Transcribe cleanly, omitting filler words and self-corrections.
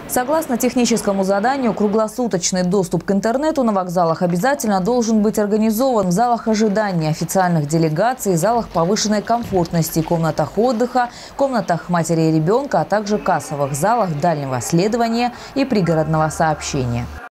Согласно техническому заданию, круглосуточный доступ к интернету на вокзалах обязательно должен быть организован в залах ожидания, официальных делегаций, залах повышенной комфортности, комнатах отдыха, комнатах матери и ребенка, а также кассовых залах дальнего следования и пригородного сообщения.